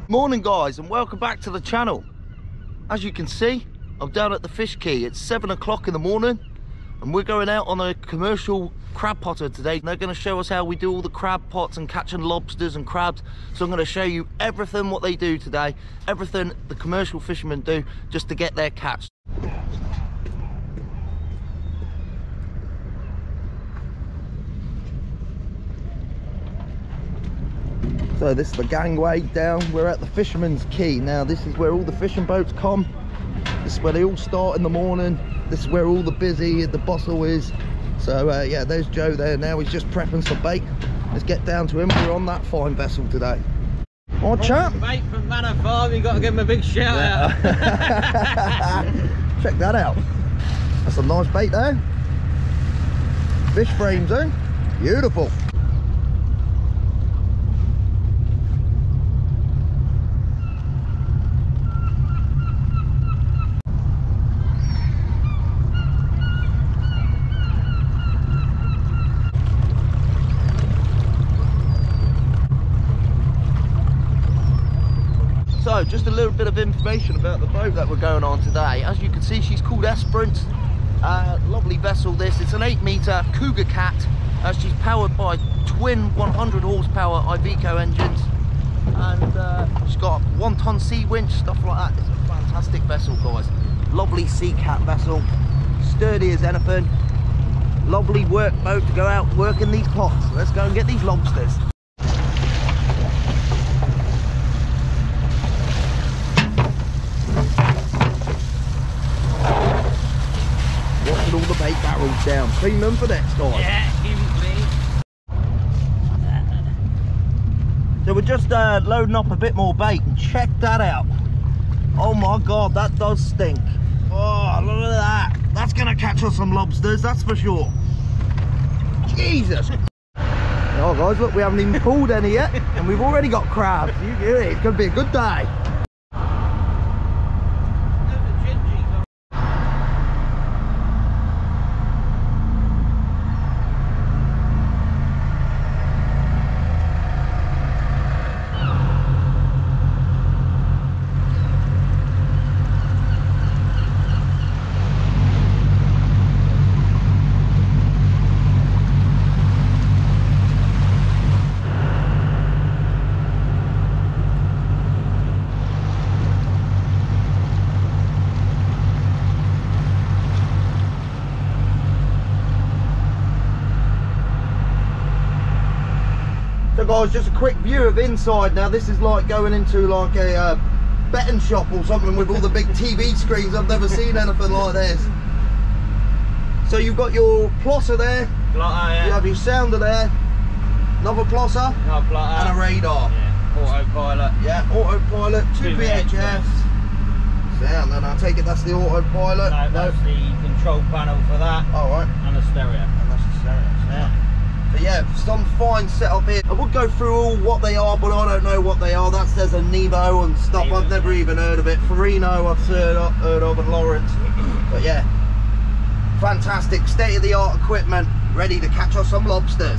Morning guys, and welcome back to the channel. As you can see, I'm down at the fish quay. It's 7 o'clock in the morning and we're going out on a commercial crab potter today. They're going to show us how we do all the crab pots and catching lobsters and crabs. So I'm going to show you everything what they do today, everything the commercial fishermen do just to get their catch. So this is the gangway down. We're at the Fisherman's Quay. Now this is where all the fishing boats come. This is where they all start in the morning. This is where all the the bustle is. So yeah, there's Joe there now. He's just prepping some bait. Let's get down to him. We're on that fine vessel today. Oh, chap. Bait from Manor Farm. You got to give him a big shout out. Check that out. That's a nice bait there. Fish frames, eh? Beautiful. So just a little bit of information about the boat that we're going on today. As you can see, she's called Esperance. Lovely vessel this. It's an 8-meter Cougar Cat. She's powered by twin 100 horsepower Iveco engines. And she's got 1-ton sea winch, stuff like that. It's a fantastic vessel, guys. Lovely sea cat vessel. Sturdy as anything. Lovely work boat to go out working these pots. Let's go and get these lobsters. All the bait barrels down, clean them for next time. Yeah, keep it clean. So we're just loading up a bit more bait, and check that out. Oh my god, that does stink. Oh, look at that. That's gonna catch us some lobsters, that's for sure. Jesus. Oh guys, look, we haven't even pulled any yet and we've already got crabs. It's gonna be a good day. So guys, just a quick view of inside. Now this is like going into like a betting shop or something with all the big TV screens. I've never seen anything like this. So you've got your plotter there, yeah. You have your sounder there, another plotter, and a radar. Yeah, autopilot. Yeah, autopilot, 2 VHFs. Sound, and I take it that's the autopilot? No, that's the control panel for that. Alright. And the stereo. And that's the stereo, sound. So yeah, some fine setup here. I would go through all what they are, but I don't know what they are. That says a Nemo and stuff. I've never even heard of it. Farino I've heard of, and Lawrence. But yeah, fantastic state-of-the-art equipment, ready to catch us some lobsters.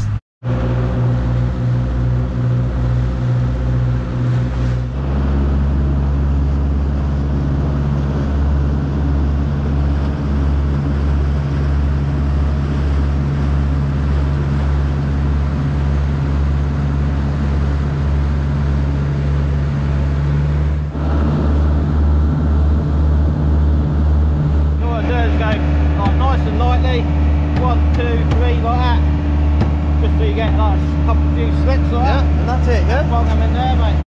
Lightly, 1, 2, 3, like that, just so you get like a couple few slips like that. And that's it, yeah? Plug them in there, mate.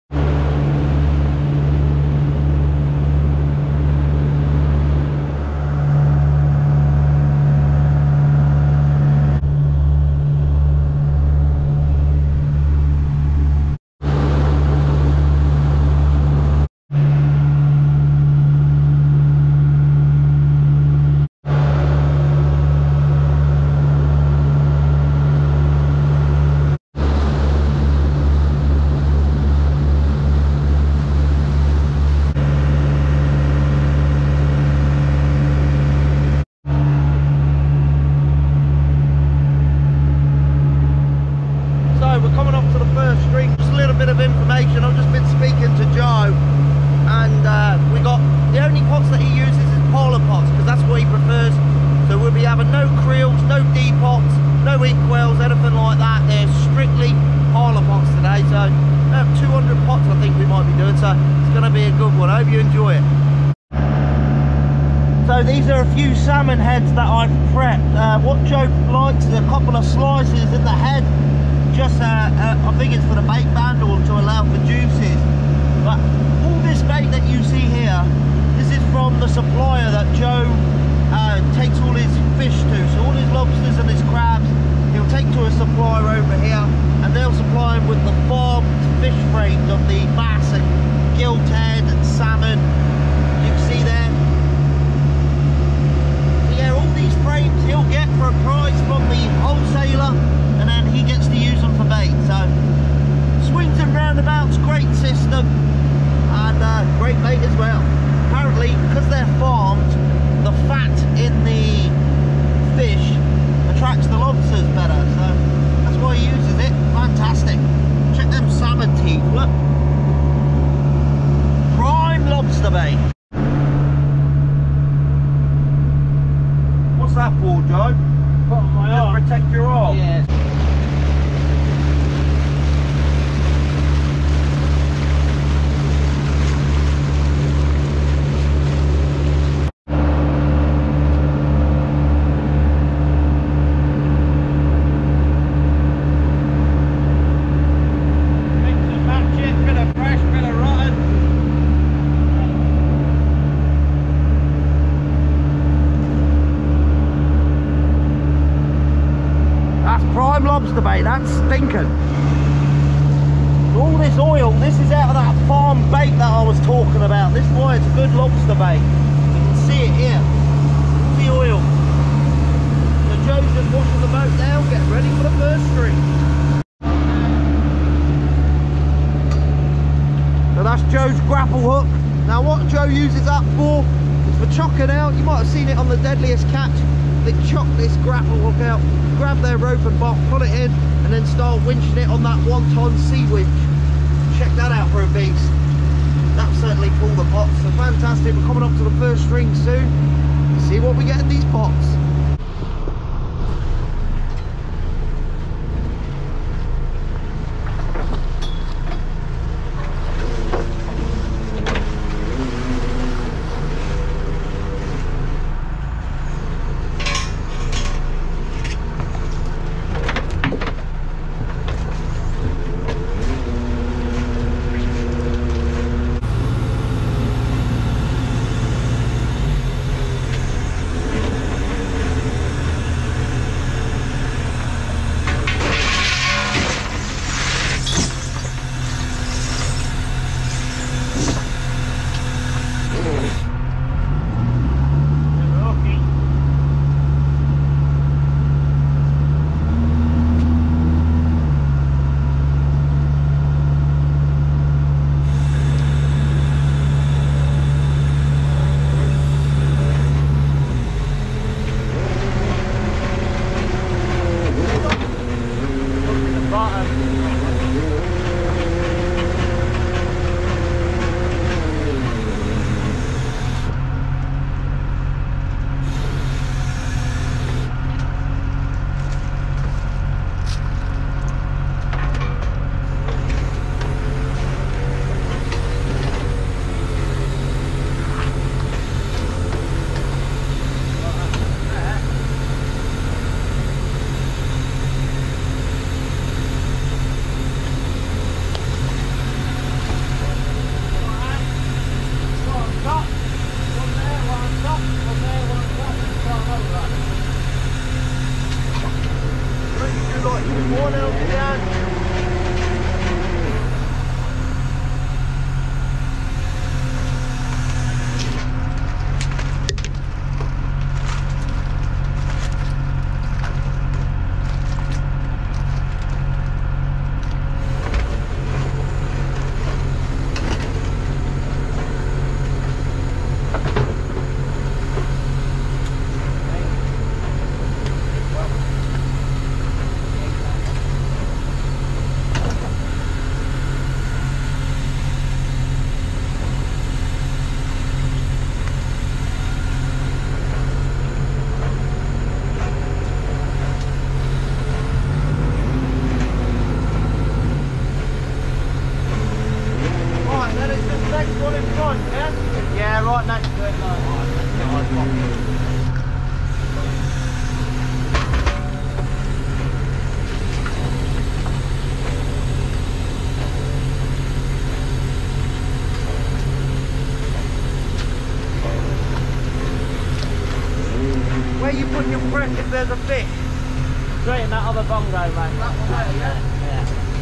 these are a few salmon heads that I've prepped. What Joe likes is a couple of slices in the head. Just, I think it's for the bait band or to allow for juices. But all this bait that you see here, this is from the supplier that Joe takes all his fish to. So all his lobsters and his crabs, he'll take to a supplier over here, and they'll supply him with the farmed fish frames of the bass and gilt head and salmon. You can see there. So yeah, all these frames he'll get for a price from the wholesaler, and then he gets to use them for bait. So swings and roundabouts, great system, and great bait as well. Apparently, because they're farmed, the fat in the fish attracts the lobsters better, so that's why he uses it. Fantastic. Check them salmon teeth, look. Prime lobster bait. What's that for, Joe? Put on my arm. Just protect your arm? Yeah. Lobster bait, that's stinking. All this oil, this is out of that farm bait that I was talking about. This is why it's a good lobster bait. You can see it here. The oil. So Joe's just washing the boat down, getting ready for the first string. So that's Joe's grapple hook. Now what Joe uses that for is for chocking out. You might have seen it on the Deadliest Catch. They chock this grapple hook out, grab their rope and box, put it in, and then start winching it on that 1-ton sea winch. Check that out for a beast. That'll certainly pull the pots. So fantastic. We're coming up to the first string soon. See what we get in these pots. when you press if there's a fish. Straight in that other bongo, mate. That one there, yeah? Yeah.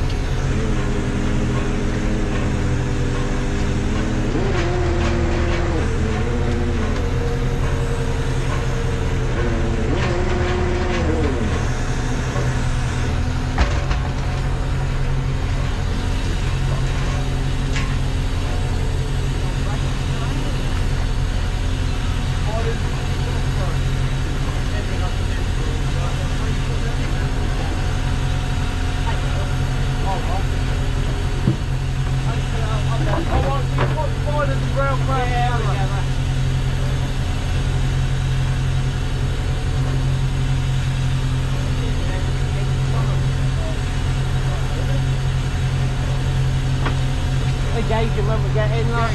Gauge him when we get in, like.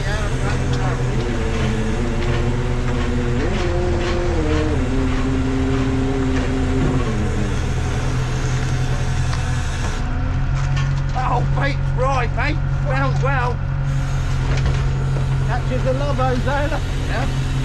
Oh, bait's right, mate. Well. Catches the lobos, don't it? Yeah.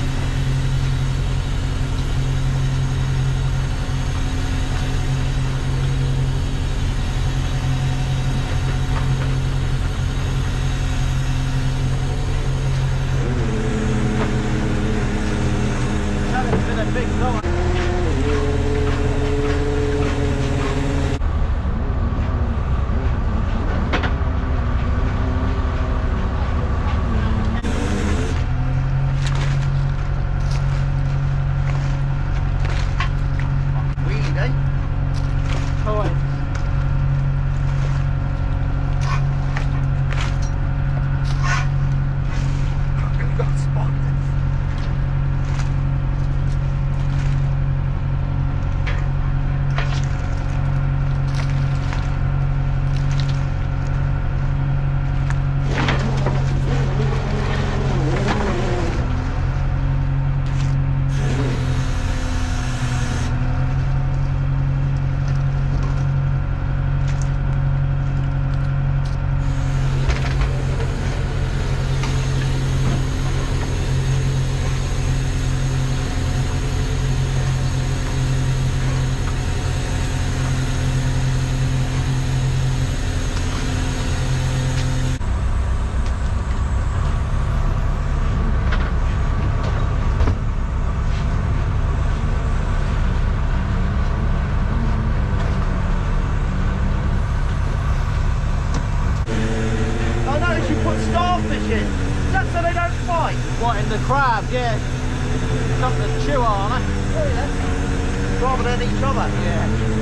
What, in the crabs, yeah. Something to chew on, eh? Oh, yeah. Rather than each other. Yeah.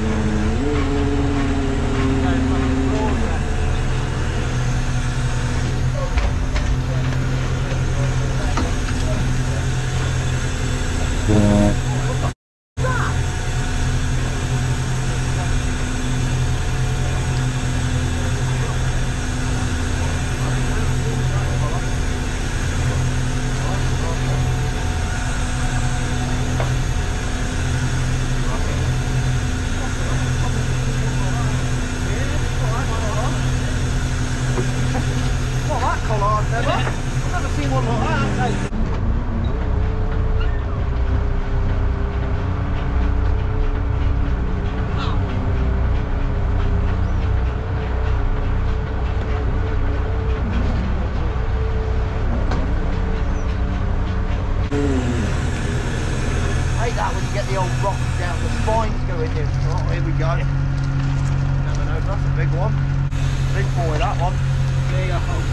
Get the old rock down, the spines go in here. Oh, here we go. Never know, that's a big one. Big boy, that one. There you go.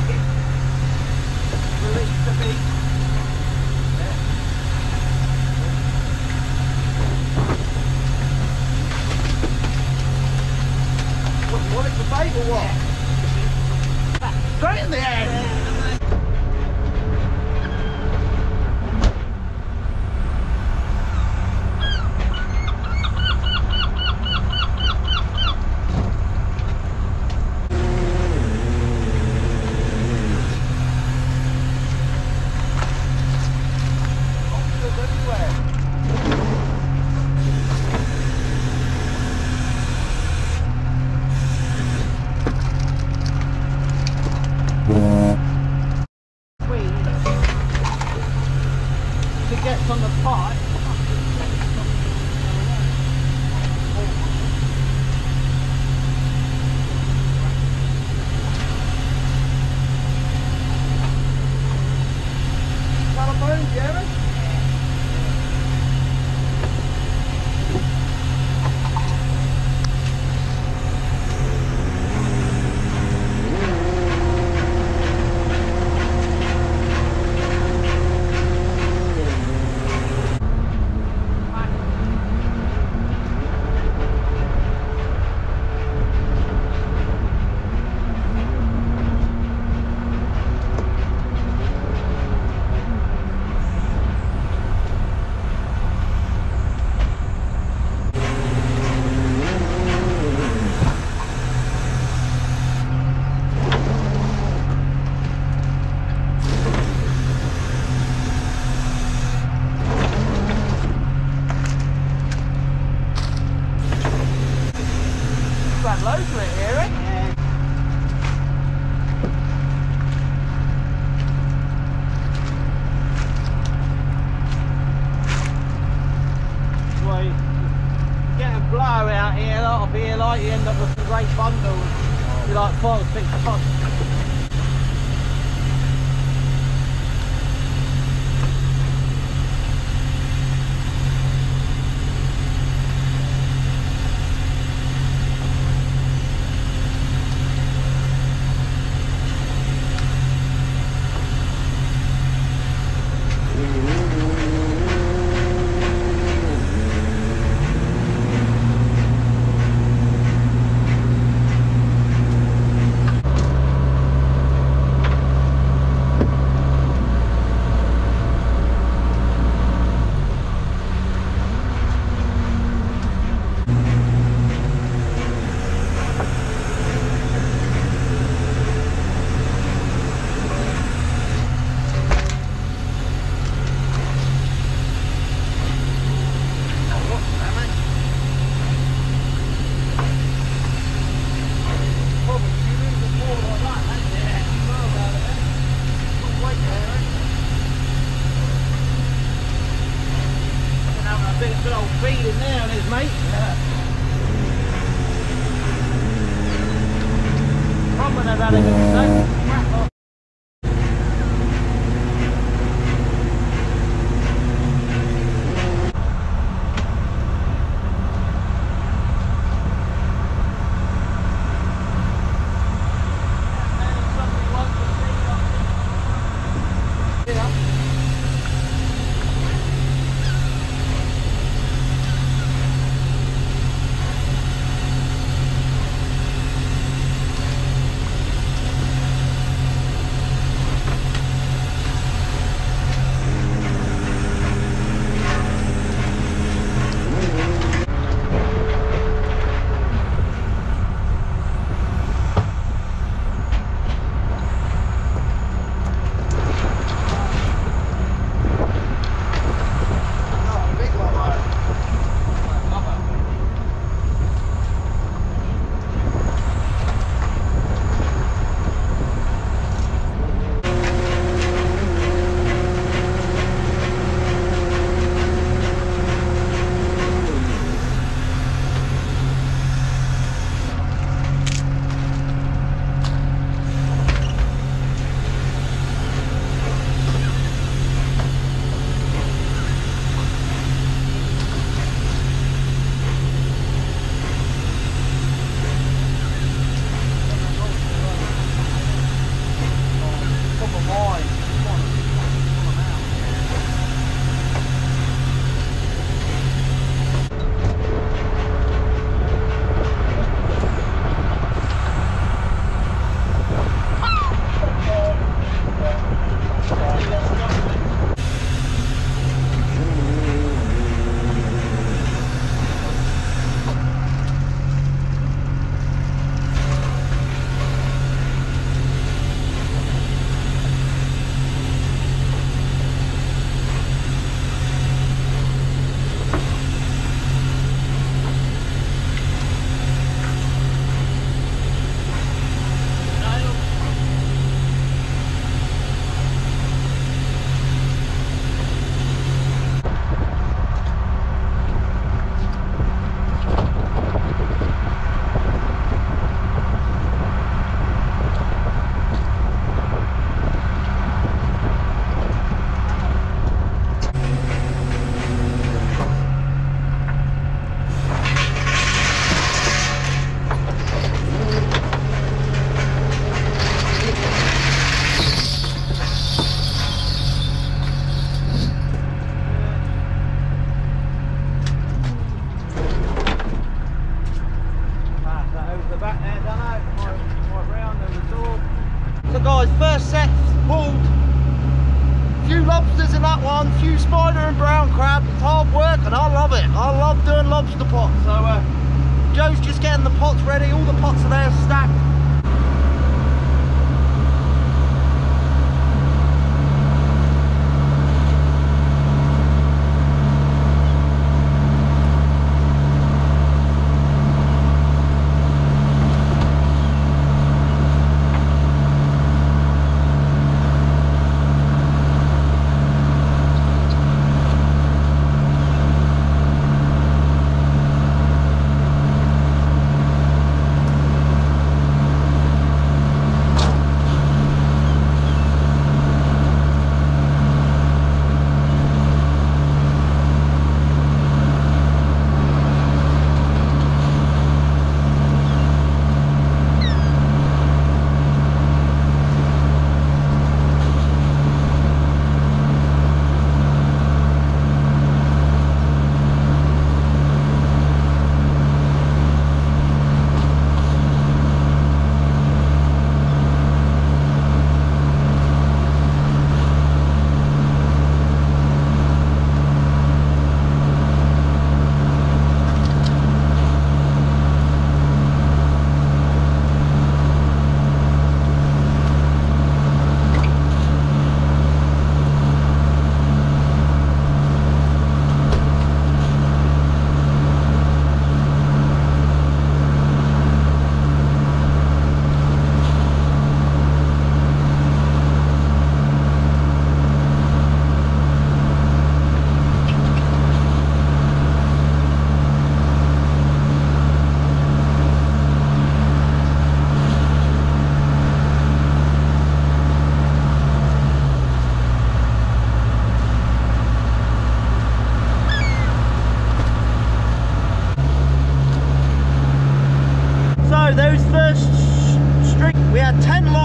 Release the beat. What, you want it to bait or what? Yeah. Straight in the head! have loads of it here, eh? Yeah. Well, you get a blow out here, a lot of here, like you end up with some great bundles. You like 5 or 6 pots. Good old feeding there on his mate. Yeah. Probably have had a good soak. First set pulled, few lobsters in that one, few spider and brown crab. It's hard work and I love it. I love doing lobster pots. So Joe's just getting the pots ready. All the pots are there stacked.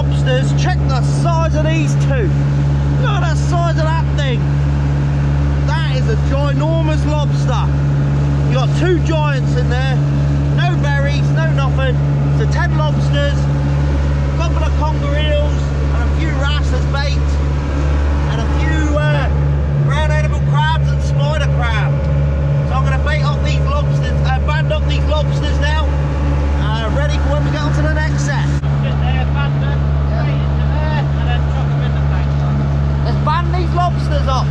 lobsters. Check the size of these two. Look at the size of that thing. That is a ginormous lobster. You got two giants in there. No berries, no nothing. So 10 lobsters, a couple of conger eels, and a few wrasse as bait, and a few brown edible crabs and spider crab. So I'm going to bait up these lobsters, band up these lobsters now, ready for when we get on to the next set. Sit there, band them, straight into there, and then chuck them in the tank. Let's band these lobsters up.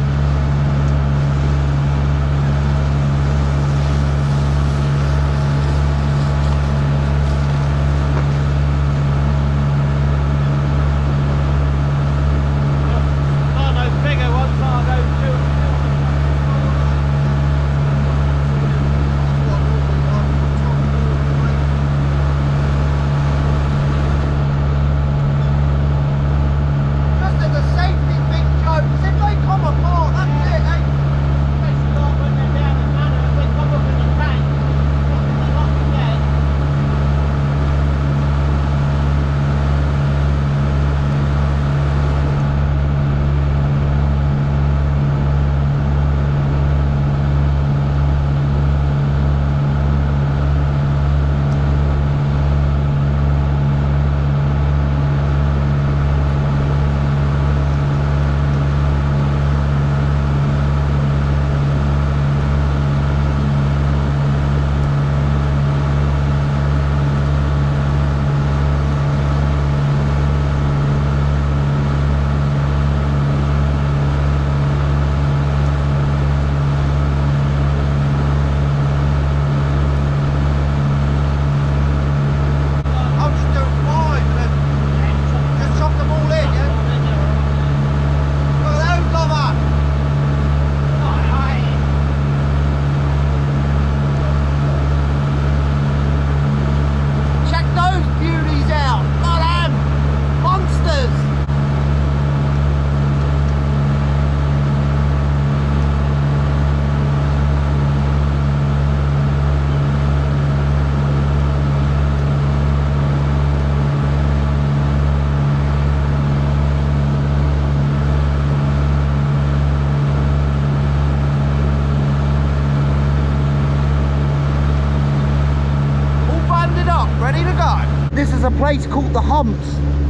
This is a place called the Humps,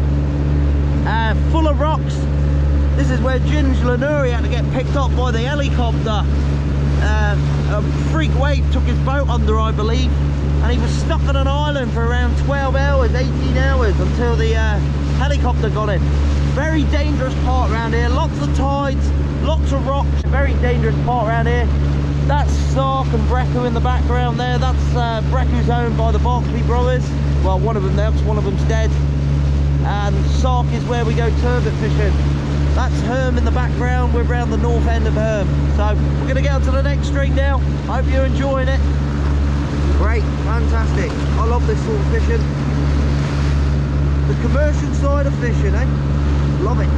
full of rocks. This is where Ginge Lanuri had to get picked up by the helicopter. A freak wave took his boat under, I believe, and he was stuck on an island for around 12 hours, 18 hours until the helicopter got him. Very dangerous part around here, lots of tides, lots of rocks, very dangerous part around here. That's Sark and Brecku in the background there. That's Brecku's owned by the Barkley brothers. Well, one of them now, because one of them's dead. And Sark is where we go turbot fishing. That's Herm in the background. We're around the north end of Herm. So we're going to get on to the next stream now. Hope you're enjoying it. Great, fantastic. I love this sort of fishing. The commercial side of fishing, eh? Love it.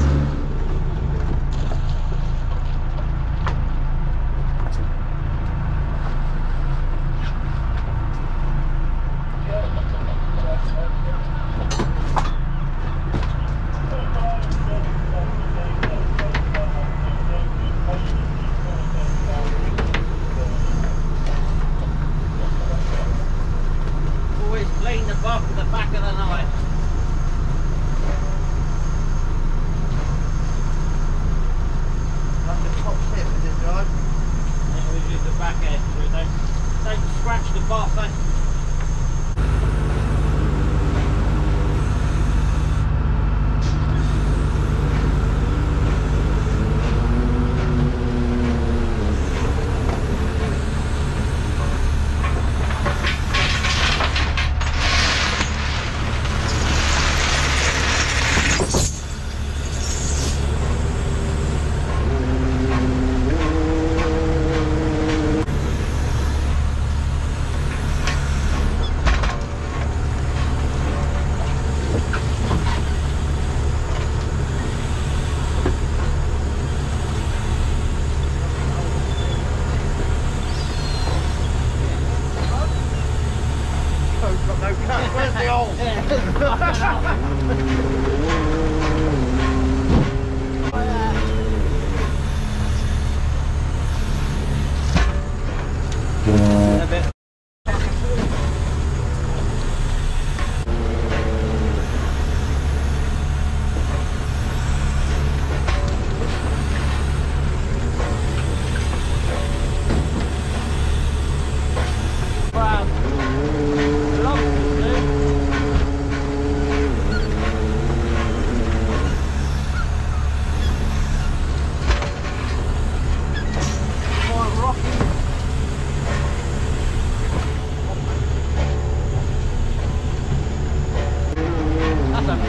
Where's the hole?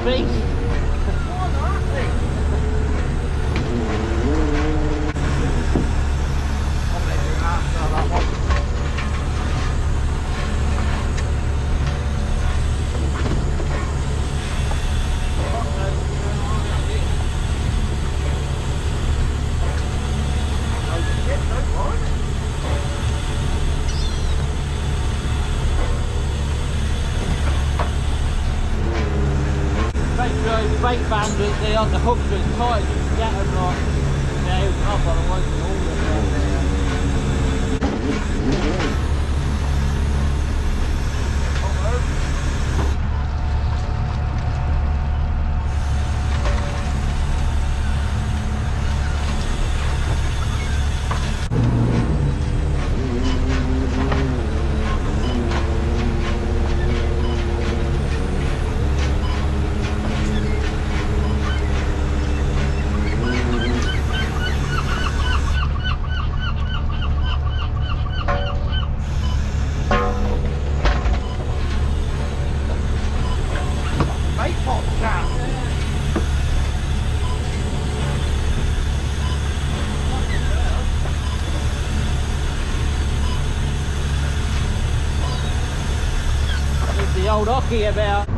beast. Bait bandits, they're on the hooks as tight as you can get them, like, they're up on the ones and all of the old hockey about.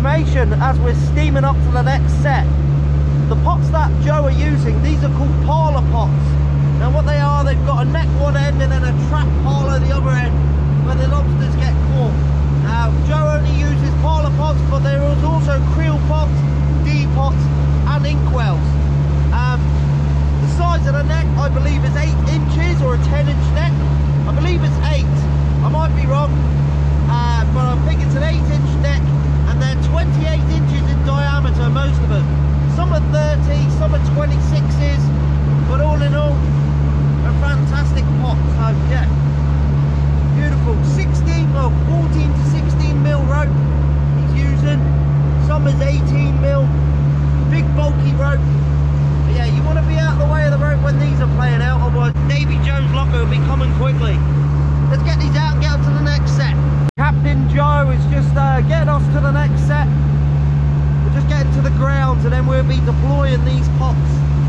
information as we're steaming up to the next set. The pots that Joe are using, these are called parlour pots. Now what they are, they've got a neck one end and then a trap parlour the other end where the lobsters get caught. Now Joe only uses parlour pots, but there is also creel pots, D pots and inkwells. The size of the neck I believe is 8 inches or a 10-inch neck. I believe it's 8, I might be wrong, but I think it's an 8-inch neck, and they're 28 inches in diameter, most of them. Some are 30, some are 26s, but all in all, a fantastic pot. So yeah, beautiful. 14 to 16 mil rope he's using. Some is 18 mil, big bulky rope. But yeah, you want to be out of the way of the rope when these are playing out, otherwise Davy Jones' locker will be coming quickly. Let's get these out and get up to the next set. Captain Joe is just getting us to the next set. We're just getting to the grounds and then we'll be deploying these pots.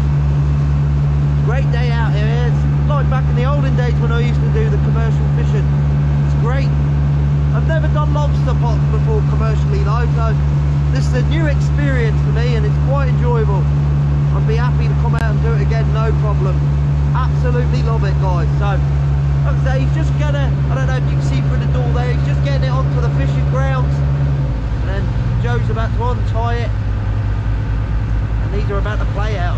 Great day out here. It's like back in the olden days when I used to do the commercial fishing. It's great. I've never done lobster pots before commercially though, so this is a new experience for me and it's quite enjoyable. I'd be happy to come out and do it again, no problem. Absolutely love it, guys. So like I say, he's just gonna, I don't know if you can see through the door there, he's just getting it onto the fishing grounds, and then Joe's about to untie it, and these are about to play out.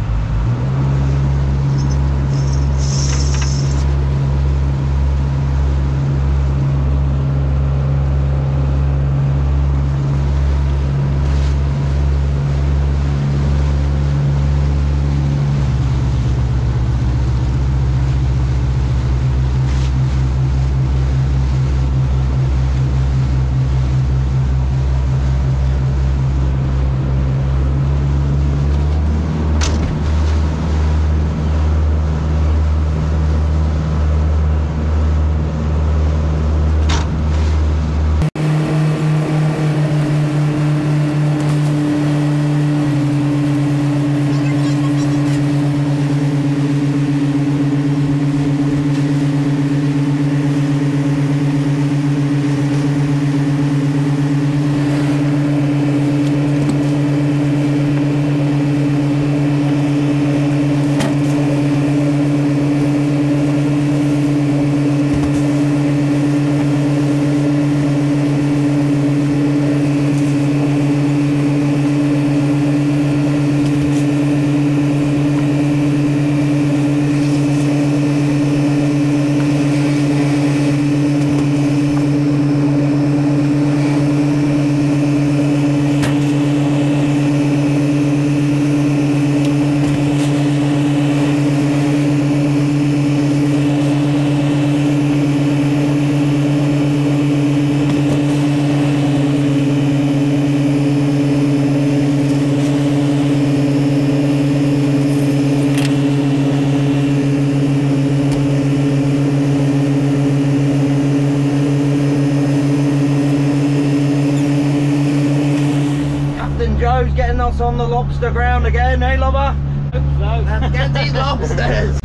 On the lobster ground again, eh, lover? Hope so. Let's get these lobsters.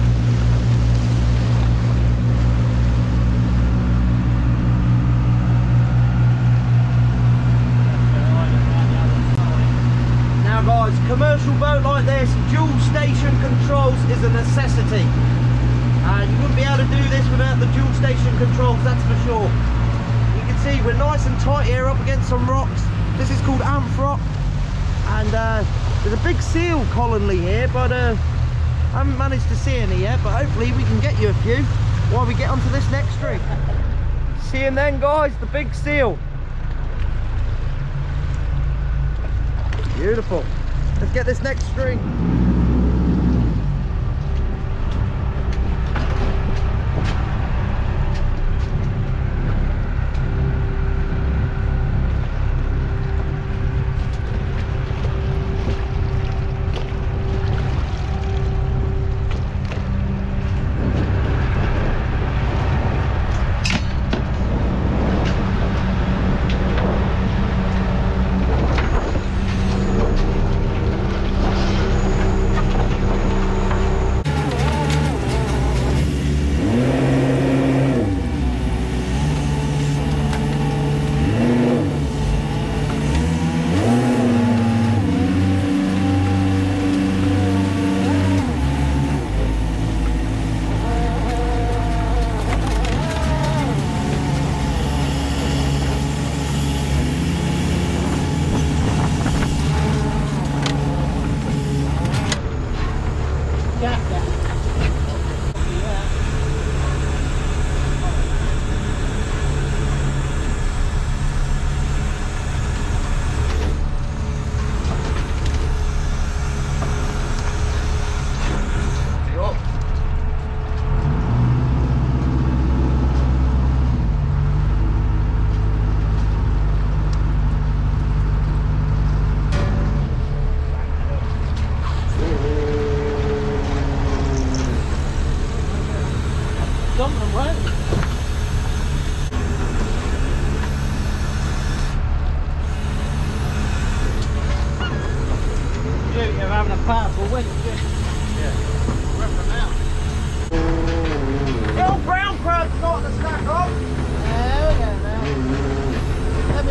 Now guys, commercial boat like this, dual station controls is a necessity. And you wouldn't be able to do this without the dual station controls, that's for sure. You can see we're nice and tight here up against some rocks. This is called Amphrock. And there's a big seal colony here, but I haven't managed to see any yet, but hopefully we can get you a few while we get onto this next string. See him then, guys, the big seal. Beautiful. Let's get this next string.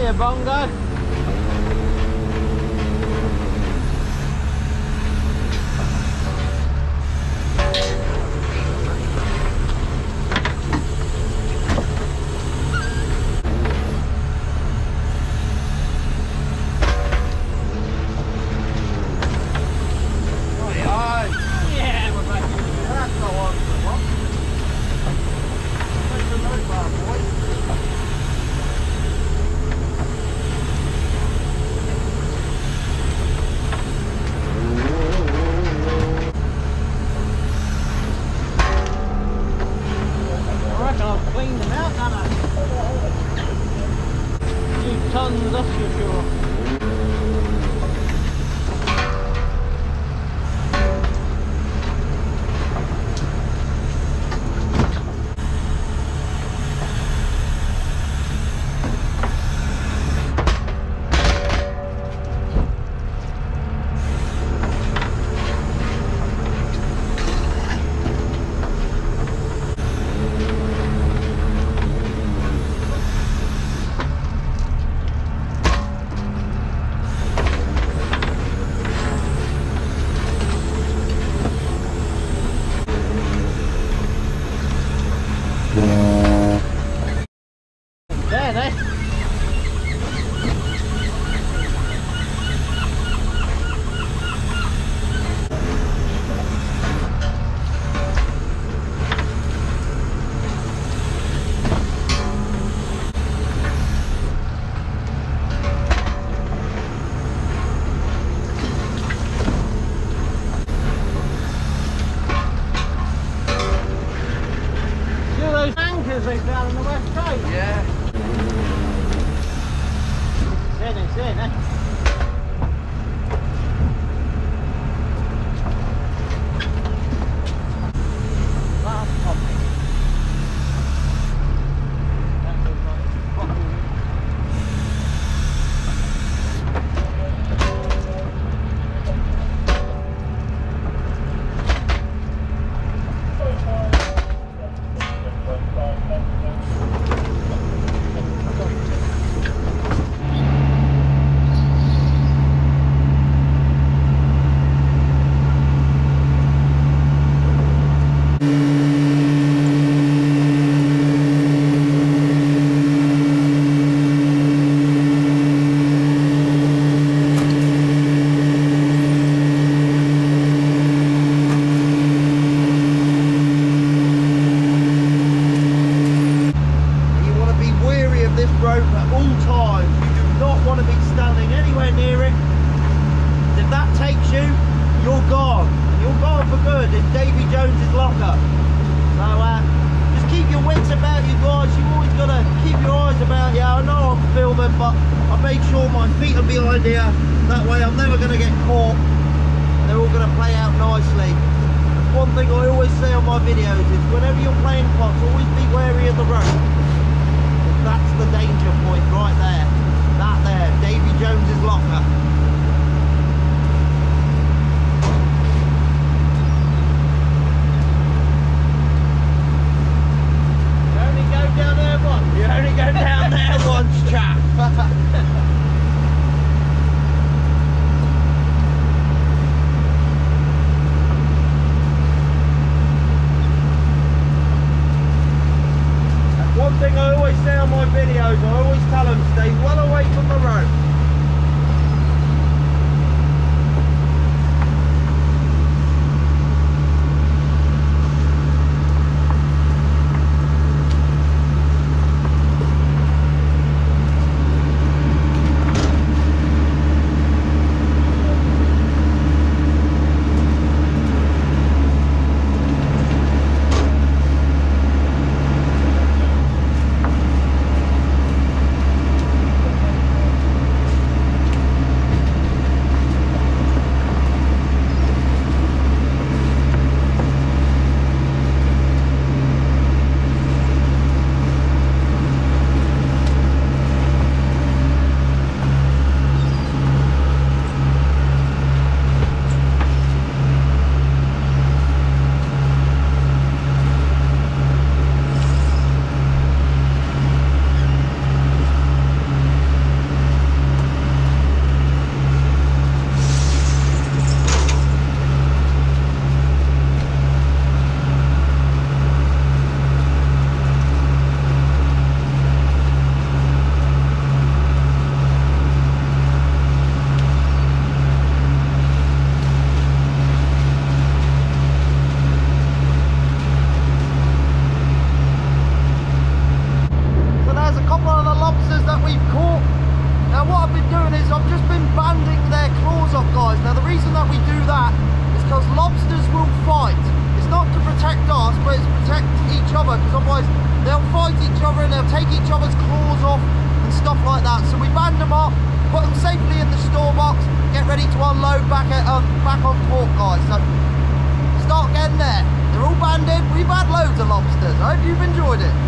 a bongo. Tons, that's for sure. They found on the west coast. Yeah. It's in, eh? Last topic. That looks like fucking. But I made sure my feet are behind here, that way I'm never going to get caught. They're all going to play out nicely. That's one thing I always say on my videos is whenever you're playing pots, always be wary of the rope. That's the danger point right there. That there, Davy Jones's locker. You only go down there once. You only go down there once, chap. One thing I always say on my videos, I always tell them stay well away from the road. each other's claws off and stuff like that. So we band them up, put them safely in the store box, get ready to unload back on port, guys. So start getting there. They're all banded. We've had loads of lobsters. I hope you've enjoyed it.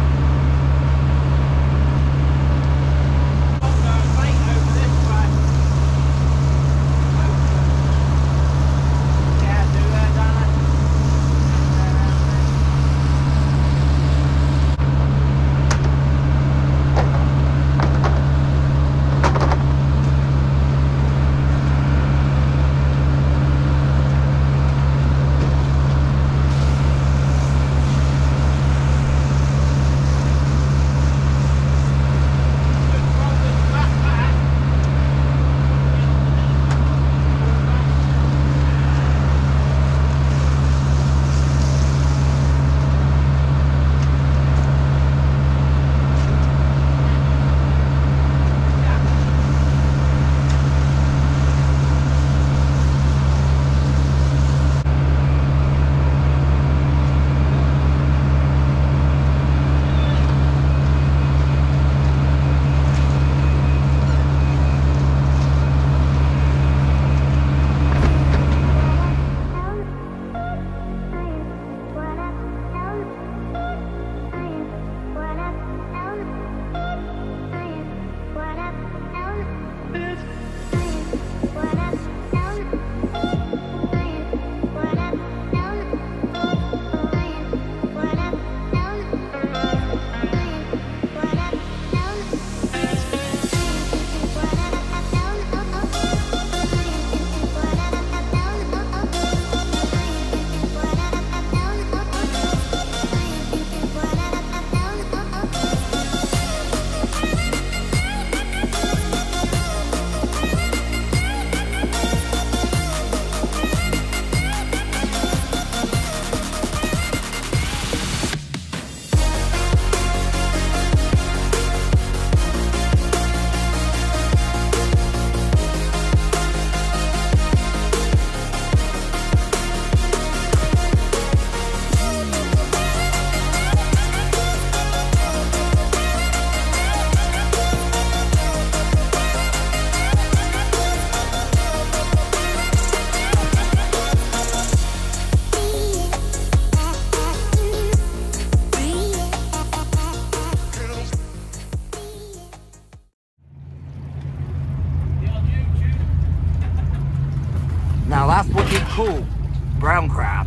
Now that's what you call brown crab.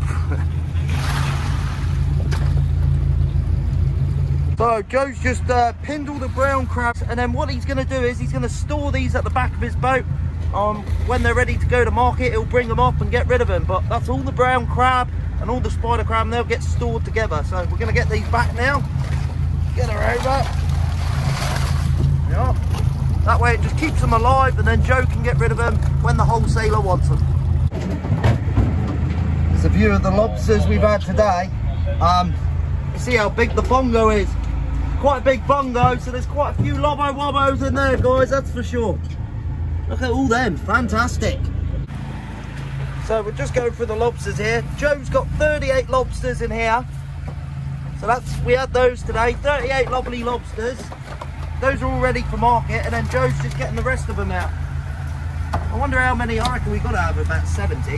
So Joe's just pinned all the brown crabs, and then what he's going to do is he's going to store these at the back of his boat. When they're ready to go to market, he'll bring them up and get rid of them. But that's all the brown crab and all the spider crab, and they'll get stored together. So we're going to get these back now. Get her over. Yeah. That way it just keeps them alive, and then Joe can get rid of them when the wholesaler wants them. There's a view of the lobsters we've had today. You see how big the bongo is. Quite a big bongo, so there's quite a few lobbo-wobbos in there, guys, that's for sure. Look at all them, fantastic. So we're just going through the lobsters here. Joe's got 38 lobsters in here. So we had those today, 38 lovely lobsters. Those are all ready for market, and then Joe's just getting the rest of them out. I wonder how many, I reckon we've got to have about 70.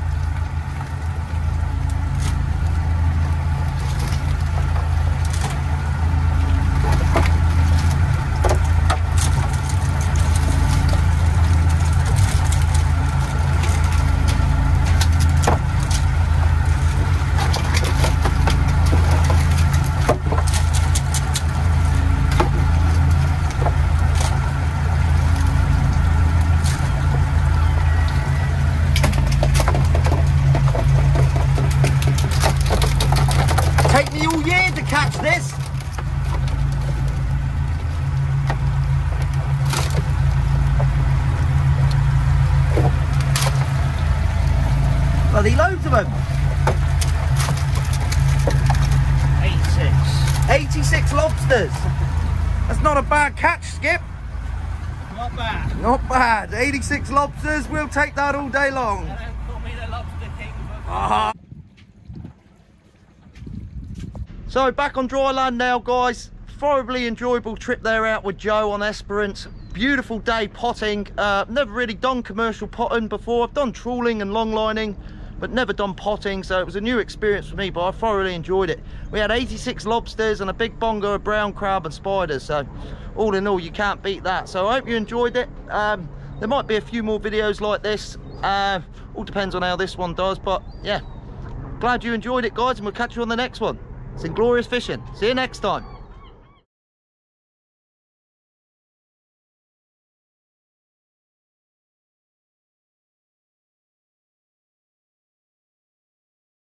This bloody loads of them. 86 lobsters. That's not a bad catch, Skip. Not bad. Not bad. 86 lobsters, we'll take that all day long. They don't call me the lobster king, but... So back on dry land now, guys. thoroughly enjoyable trip there out with Joe on Esperance. Beautiful day potting. Never really done commercial potting before. I've done trawling and long lining, but never done potting, so it was a new experience for me, but I thoroughly enjoyed it. We had 86 lobsters and a big bongo of brown crab and spiders, so all in all, you can't beat that. So I hope you enjoyed it. There might be a few more videos like this. All depends on how this one does, but yeah. Glad you enjoyed it, guys, and we'll catch you on the next one. It's Inglorious Fishing. See you next time.